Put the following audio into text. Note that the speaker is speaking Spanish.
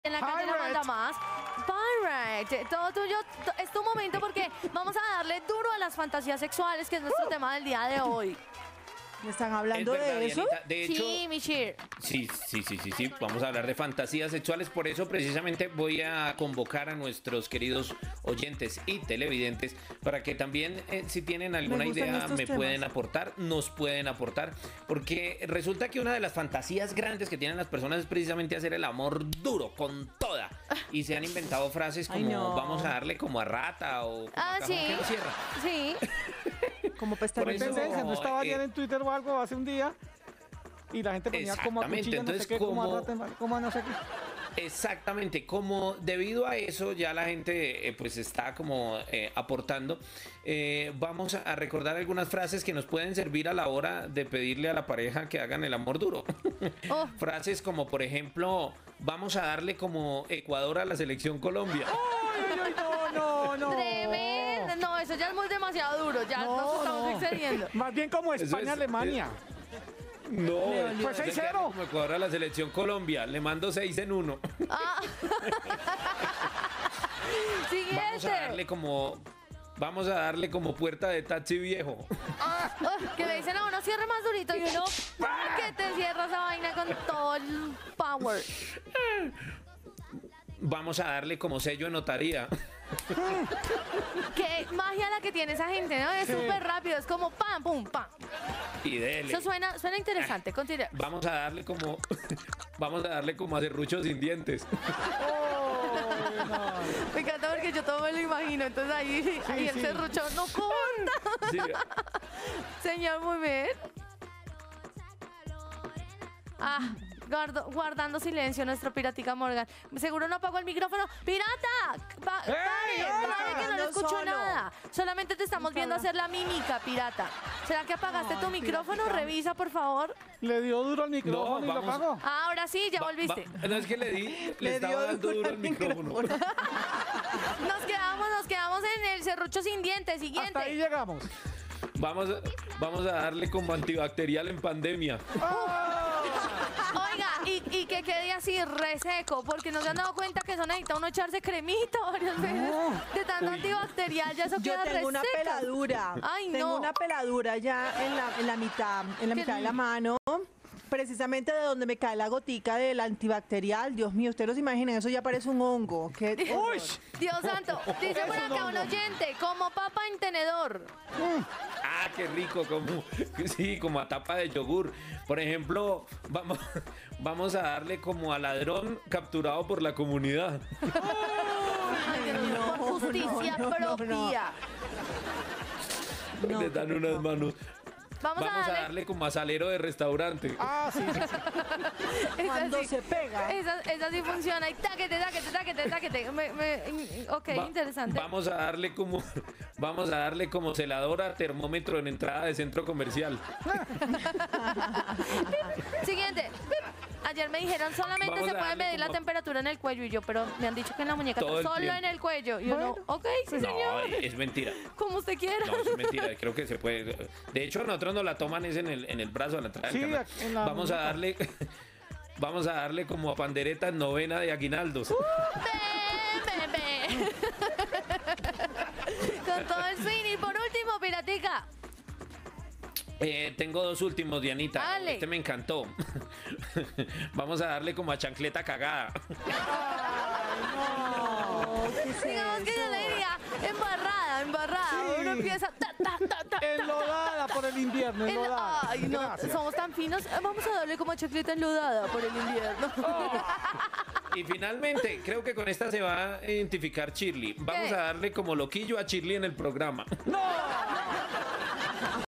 En la calle la manda más. Pirate, todo tuyo, es tu momento porque vamos a darle duro a las fantasías sexuales, que es nuestro tema del día de hoy. ¿Me están hablando verdad, de eso? Dianita. De hecho, Sí, Michir. sí. Vamos a hablar de fantasías sexuales. Por eso, precisamente, voy a convocar a nuestros queridos oyentes y televidentes para que también, si tienen alguna idea, me pueden aportar, nos pueden aportar. Porque resulta que una de las fantasías grandes que tienen las personas es precisamente hacer el amor duro, con toda. Y se han inventado frases como vamos a darle como a rata o como a cajón sí. que no cierra. Sí. Como Por pestañas. eso, Tendencia, no estaba bien en Twitter o algo hace un día y la gente ponía como a cuchillo, no sé Entonces, qué, como a rata, como a no sé qué. Exactamente, como debido a eso ya la gente pues está como aportando. Vamos a recordar algunas frases que nos pueden servir a la hora de pedirle a la pareja que hagan el amor duro. Oh. Frases como, por ejemplo, vamos a darle como Ecuador a la selección Colombia. Ay, no. Tremendo. No, eso ya es muy demasiado duro. Ya nos estamos excediendo. Más bien como Eso España, es- Alemania. No, Pues es que 6-0. como Ecuador a la selección Colombia. Le mando 6 en 1. Ah. Vamos a darle Siguiente. como... Vamos a darle como puerta de taxi viejo. Que le dicen a uno cierre más durito y uno que te cierra esa vaina con todo el power. Vamos a darle como sello de notaría. Qué magia la que tiene esa gente, ¿no? Es súper rápido, es como pam, pum, pam. Y dele. Eso suena interesante. Continúa. Vamos a darle como... Vamos a darle como a serrucho sin dientes. Me encanta porque yo todo me lo imagino. Entonces ahí el serrucho no corta. Sí. Señor, muy bien. Ah, guardando silencio nuestro piratica Morgan. Seguro no apagó el micrófono. ¡Pirata! ¡Ey, Pare, hola! pare, que no le Hablando escucho solo. nada. Solamente te estamos viendo hacer la mímica, pirata. ¿Será que apagaste tu micrófono? piratica. Revisa, por favor. Le dio duro al micrófono No, y lo vamos. apagó. Ah, ahora sí, ya volviste. No es que le Le estaba dio dando duro duro al al micrófono. Nos quedamos en el serrucho sin dientes. Hasta ahí Siguiente. llegamos. Vamos a darle como antibacterial en pandemia. Oiga, y que quede así reseco, porque no se han dado cuenta que eso necesita uno echarse cremita varias veces. De tanto Uy. antibacterial, ya eso Yo queda tengo una reseca. peladura. Ay, Tengo no. una peladura ya en la mitad de la mano. Precisamente de donde me cae la gotica del antibacterial. Dios mío, ustedes no se imaginan, eso ya parece un hongo. ¡Qué horror! ¡Uy! Dios santo, dice por acá un oyente, como papa en tenedor. Ah, qué rico, como sí, como a tapa de yogur. Por ejemplo, vamos a darle como a ladrón capturado por la comunidad. Ay, Dios mío, por justicia propia. Le dan unas manos. Vamos a darle como a salero de restaurante. Ah, sí. Cuando sí. se pega. Esa sí funciona. Y táquete. Ok, interesante. Vamos a darle como celadora termómetro en entrada de centro comercial. Siguiente. Ayer me dijeron solamente Vamos se a puede darle medir la como- temperatura en el cuello. Y yo, pero me han dicho que en la muñeca, Todo el solo tiempo. en el cuello. Y uno, Bueno. ok, sí, No, señor. es mentira. Como usted quiera. No, eso es mentira. Creo que se puede. De hecho, nosotros nos la toman es en el brazo, a la entrada del Sí, canal. en la Vamos a muñeca. darle. Vamos a darle como a panderetas novena de aguinaldos. Ve. Con todo el swing. Y por último, piratica. Tengo dos últimos, Dianita. Dale. Este me encantó. Vamos a darle como a chancleta cagada. Digamos que yo le diría embarrada. Sí. Uno empieza Enlodada por el invierno, enlodada. Ay, no, Gracias. somos tan finos. Vamos a darle como chacleta enlodada por el invierno. Y finalmente, creo que con esta se va a identificar Shirley. Vamos ¿Qué? a darle como loquillo a Shirley en el programa. ¡No!